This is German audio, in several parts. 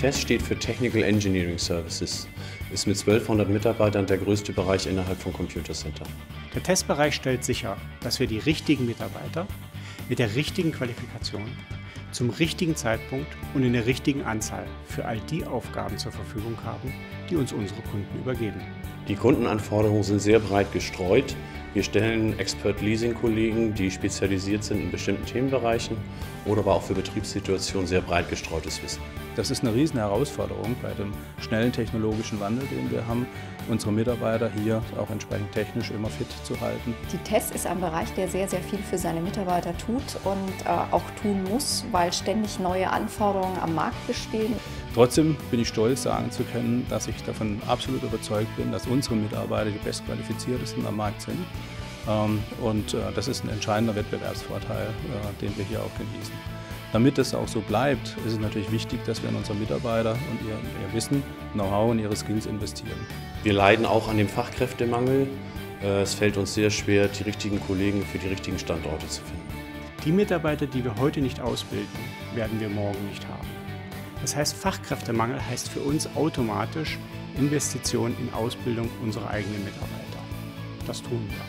TES steht für Technical Engineering Services, ist mit 1200 Mitarbeitern der größte Bereich innerhalb von Computer Center. Der Testbereich stellt sicher, dass wir die richtigen Mitarbeiter mit der richtigen Qualifikation zum richtigen Zeitpunkt und in der richtigen Anzahl für all die Aufgaben zur Verfügung haben, die uns unsere Kunden übergeben. Die Kundenanforderungen sind sehr breit gestreut. Wir stellen Expert-Leasing-Kollegen, die spezialisiert sind in bestimmten Themenbereichen oder aber auch für Betriebssituationen sehr breit gestreutes Wissen. Das ist eine riesen Herausforderung bei dem schnellen technologischen Wandel, den wir haben, unsere Mitarbeiter hier auch entsprechend technisch immer fit zu halten. Die TES ist ein Bereich, der sehr, sehr viel für seine Mitarbeiter tut und auch tun muss, weil ständig neue Anforderungen am Markt bestehen. Trotzdem bin ich stolz, sagen zu können, dass ich davon absolut überzeugt bin, dass unsere Mitarbeiter die bestqualifiziertesten am Markt sind. Und das ist ein entscheidender Wettbewerbsvorteil, den wir hier auch genießen. Damit es auch so bleibt, ist es natürlich wichtig, dass wir in unsere Mitarbeiter und ihr Wissen, Know-how und ihre Skills investieren. Wir leiden auch an dem Fachkräftemangel. Es fällt uns sehr schwer, die richtigen Kollegen für die richtigen Standorte zu finden. Die Mitarbeiter, die wir heute nicht ausbilden, werden wir morgen nicht haben. Das heißt, Fachkräftemangel heißt für uns automatisch Investition in Ausbildung unserer eigenen Mitarbeiter. Das tun wir.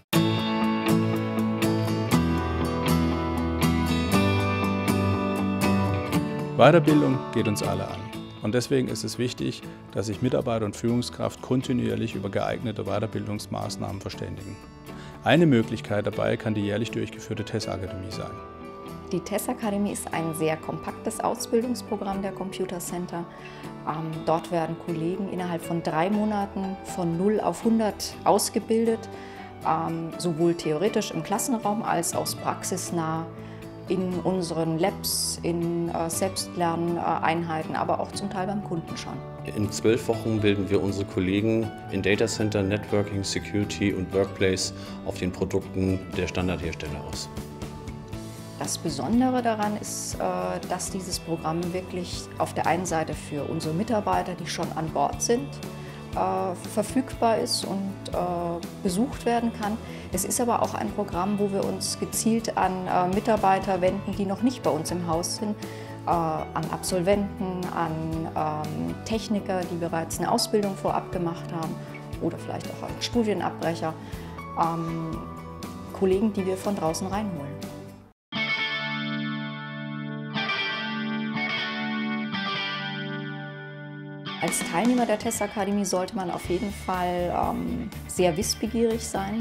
Weiterbildung geht uns alle an. Und deswegen ist es wichtig, dass sich Mitarbeiter und Führungskraft kontinuierlich über geeignete Weiterbildungsmaßnahmen verständigen. Eine Möglichkeit dabei kann die jährlich durchgeführte TES-Akademie sein. Die TES-Akademie ist ein sehr kompaktes Ausbildungsprogramm der Computer Center. Dort werden Kollegen innerhalb von 3 Monaten von 0 auf 100 ausgebildet, sowohl theoretisch im Klassenraum als auch praxisnah in unseren Labs, in Selbstlerneinheiten, aber auch zum Teil beim Kunden schon. In 12 Wochen bilden wir unsere Kollegen in Data Center, Networking, Security und Workplace auf den Produkten der Standardhersteller aus. Das Besondere daran ist, dass dieses Programm wirklich auf der einen Seite für unsere Mitarbeiter, die schon an Bord sind, verfügbar ist und besucht werden kann. Es ist aber auch ein Programm, wo wir uns gezielt an Mitarbeiter wenden, die noch nicht bei uns im Haus sind, an Absolventen, an Techniker, die bereits eine Ausbildung vorab gemacht haben oder vielleicht auch an Studienabbrecher, Kollegen, die wir von draußen reinholen. Als Teilnehmer der TES-Akademie sollte man auf jeden Fall sehr wissbegierig sein,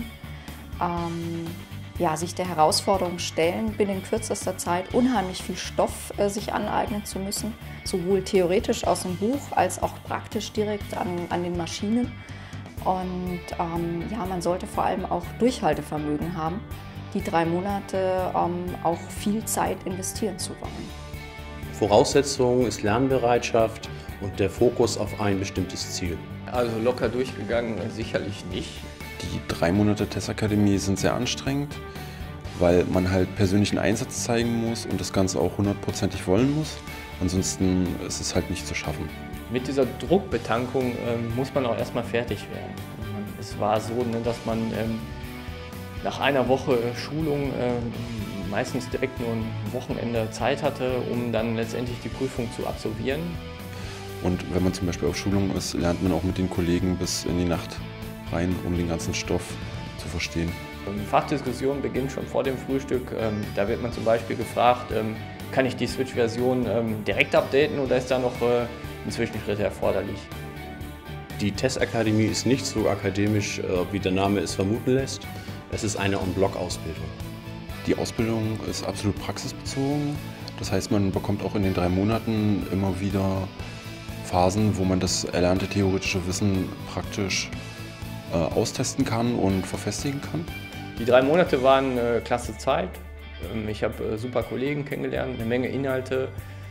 sich der Herausforderung stellen, binnen kürzester Zeit unheimlich viel Stoff sich aneignen zu müssen, sowohl theoretisch aus dem Buch als auch praktisch direkt an den Maschinen. Und man sollte vor allem auch Durchhaltevermögen haben, die 3 Monate auch viel Zeit investieren zu wollen. Voraussetzung ist Lernbereitschaft und der Fokus auf ein bestimmtes Ziel. Also locker durchgegangen sicherlich nicht. Die 3 Monate TES-Akademie sind sehr anstrengend, weil man halt persönlichen Einsatz zeigen muss und das Ganze auch 100%ig wollen muss. Ansonsten ist es halt nicht zu schaffen. Mit dieser Druckbetankung muss man auch erstmal fertig werden. Es war so, dass man nach einer Woche Schulung meistens direkt nur ein Wochenende Zeit hatte, um dann letztendlich die Prüfung zu absolvieren. Und wenn man zum Beispiel auf Schulung ist, lernt man auch mit den Kollegen bis in die Nacht rein, um den ganzen Stoff zu verstehen. Die Fachdiskussion beginnt schon vor dem Frühstück. Da wird man zum Beispiel gefragt, kann ich die Switch-Version direkt updaten oder ist da noch ein Zwischenschritt erforderlich? Die TES-Akademie ist nicht so akademisch, wie der Name es vermuten lässt. Es ist eine On-Block-Ausbildung. Die Ausbildung ist absolut praxisbezogen. Das heißt, man bekommt auch in den 3 Monaten immer wieder Phasen, wo man das erlernte theoretische Wissen praktisch austesten kann und verfestigen kann. Die 3 Monate waren eine klasse Zeit. Ich habe super Kollegen kennengelernt, eine Menge Inhalte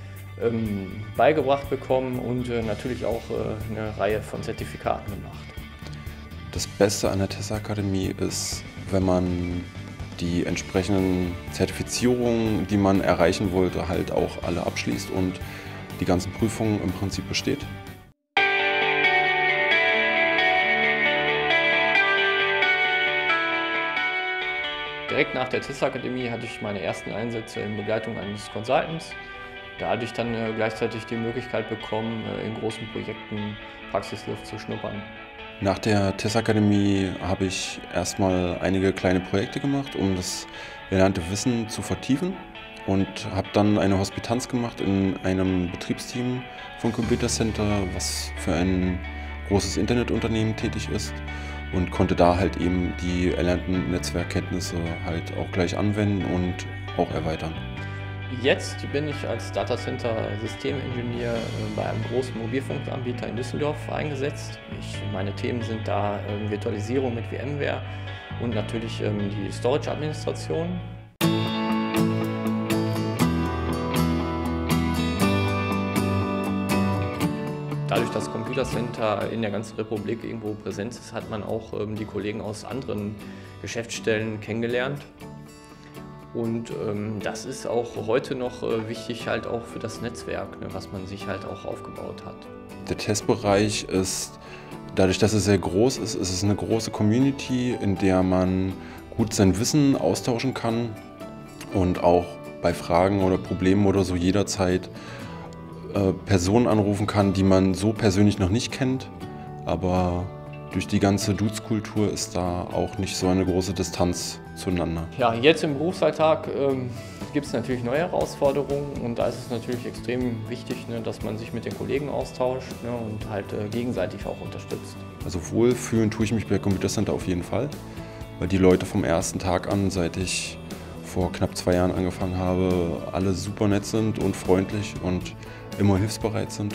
beigebracht bekommen und natürlich auch eine Reihe von Zertifikaten gemacht. Das Beste an der TES-Akademie ist, wenn man die entsprechenden Zertifizierungen, die man erreichen wollte, halt auch alle abschließt und die ganzen Prüfungen im Prinzip besteht. Direkt nach der TES-Akademie hatte ich meine ersten Einsätze in Begleitung eines Consultants. dadurch dann gleichzeitig die Möglichkeit bekommen, in großen Projekten Praxisluft zu schnuppern. Nach der TES-Akademie habe ich erstmal einige kleine Projekte gemacht, um das erlernte Wissen zu vertiefen, und habe dann eine Hospitanz gemacht in einem Betriebsteam von Computer Center, was für ein großes Internetunternehmen tätig ist, und konnte da halt eben die erlernten Netzwerkkenntnisse halt auch gleich anwenden und auch erweitern. Jetzt bin ich als Datacenter-Systemingenieur bei einem großen Mobilfunkanbieter in Düsseldorf eingesetzt. Meine Themen sind da Virtualisierung mit VMware und natürlich die Storage-Administration. Dadurch, dass Computer Center in der ganzen Republik irgendwo präsent ist, hat man auch die Kollegen aus anderen Geschäftsstellen kennengelernt. Und das ist auch heute noch wichtig, halt auch für das Netzwerk, ne, was man sich halt auch aufgebaut hat. Der Testbereich ist, dadurch, dass er sehr groß ist, ist es eine große Community, in der man gut sein Wissen austauschen kann und auch bei Fragen oder Problemen oder so jederzeit Personen anrufen kann, die man so persönlich noch nicht kennt, aber durch die ganze Dudes-Kultur ist da auch nicht so eine große Distanz zueinander. Ja, jetzt im Berufsalltag gibt es natürlich neue Herausforderungen, und da ist es natürlich extrem wichtig, ne, dass man sich mit den Kollegen austauscht, ne, und halt gegenseitig auch unterstützt. Also wohlfühlen tue ich mich bei Computer Center auf jeden Fall, weil die Leute vom ersten Tag an, seit ich vor knapp 2 Jahren angefangen habe, alle super nett sind und freundlich und immer hilfsbereit sind.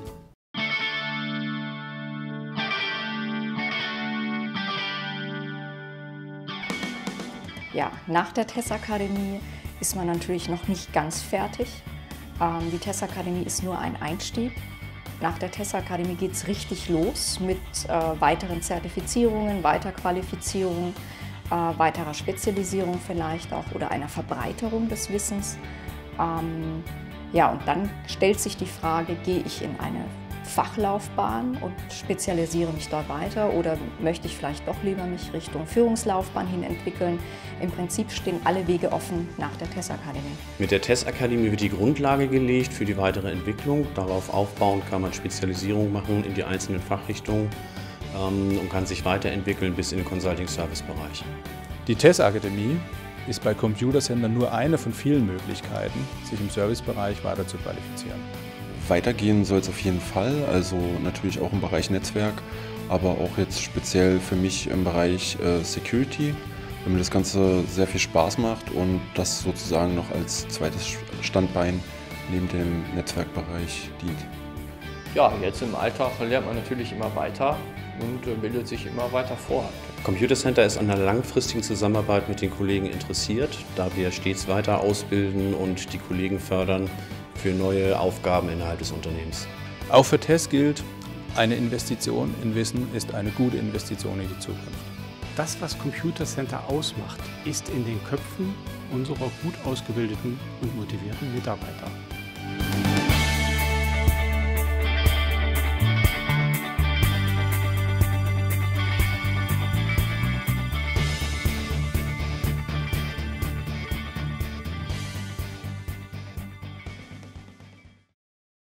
Ja, nach der TES-Akademie ist man natürlich noch nicht ganz fertig. Die TES-Akademie ist nur ein Einstieg. Nach der TES-Akademie geht es richtig los mit weiteren Zertifizierungen, Weiterqualifizierung, weiterer Spezialisierung vielleicht auch oder einer Verbreiterung des Wissens. Ja, und dann stellt sich die Frage, gehe ich in eine Fachlaufbahn und spezialisiere mich dort weiter, oder möchte ich vielleicht doch lieber mich Richtung Führungslaufbahn hin entwickeln? Im Prinzip stehen alle Wege offen nach der TES-Akademie. Mit der TES-Akademie wird die Grundlage gelegt für die weitere Entwicklung. Darauf aufbauend kann man Spezialisierung machen in die einzelnen Fachrichtungen und kann sich weiterentwickeln bis in den Consulting-Service-Bereich. Die TES-Akademie ist bei Computer Center nur eine von vielen Möglichkeiten, sich im Servicebereich weiter zu qualifizieren. Weitergehen soll es auf jeden Fall, also natürlich auch im Bereich Netzwerk, aber auch jetzt speziell für mich im Bereich Security, weil mir das Ganze sehr viel Spaß macht und das sozusagen noch als zweites Standbein neben dem Netzwerkbereich dient. Ja, jetzt im Alltag lernt man natürlich immer weiter und bildet sich immer weiter fort. Computer Center ist an einer langfristigen Zusammenarbeit mit den Kollegen interessiert, da wir stets weiter ausbilden und die Kollegen fördern für neue Aufgaben innerhalb des Unternehmens. Auch für TES gilt, eine Investition in Wissen ist eine gute Investition in die Zukunft. Das, was Computer Center ausmacht, ist in den Köpfen unserer gut ausgebildeten und motivierten Mitarbeiter.